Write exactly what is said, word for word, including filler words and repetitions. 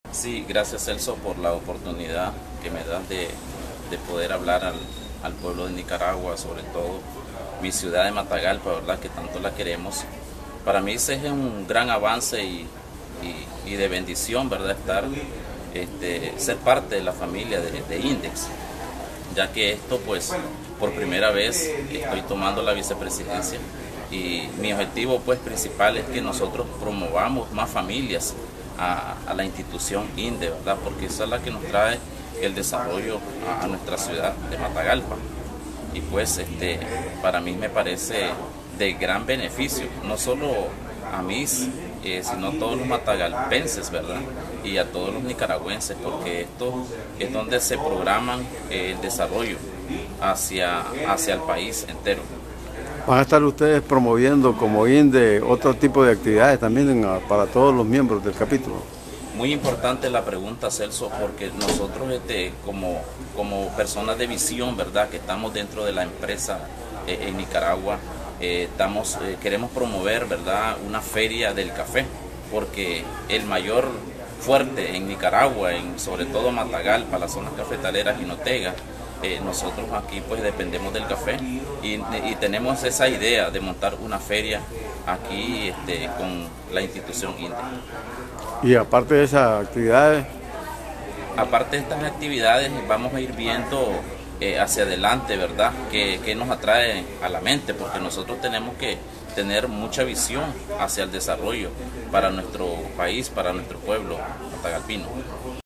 Sí, gracias Celso por la oportunidad que me das de, de poder hablar al, al pueblo de Nicaragua, sobre todo mi ciudad de Matagalpa, ¿verdad? Que tanto la queremos. Para mí ese es un gran avance y, y, y de bendición, ¿verdad? Estar, este, ser parte de la familia de, de Index, ya que esto pues por primera vez estoy tomando la vicepresidencia y mi objetivo pues principal es que nosotros promovamos más familias a, a la institución INDE, ¿verdad? Porque esa es la que nos trae el desarrollo a, a nuestra ciudad de Matagalpa. Y pues este, para mí me parece de gran beneficio, no solo a mí, eh, sino a todos los matagalpenses, ¿verdad? Y a todos los nicaragüenses, porque esto es donde se programan eh, el desarrollo hacia, hacia el país entero. ¿Van a estar ustedes promoviendo como INDE otro tipo de actividades también para todos los miembros del capítulo? Muy importante la pregunta, Celso, porque nosotros este, como, como personas de visión, ¿verdad? Que estamos dentro de la empresa eh, en Nicaragua, eh, estamos, eh, queremos promover, ¿verdad? Una feria del café, porque el mayor fuerte en Nicaragua, en, sobre todo Matagalpa, las zonas cafetaleras y Notega, Eh, nosotros aquí pues dependemos del café y, y tenemos esa idea de montar una feria aquí este, con la institución INDE. Y aparte de esas actividades, Aparte de estas actividades vamos a ir viendo eh, hacia adelante, ¿verdad? Que, que nos atrae a la mente, porque nosotros tenemos que tener mucha visión hacia el desarrollo para nuestro país, para nuestro pueblo matagalpino.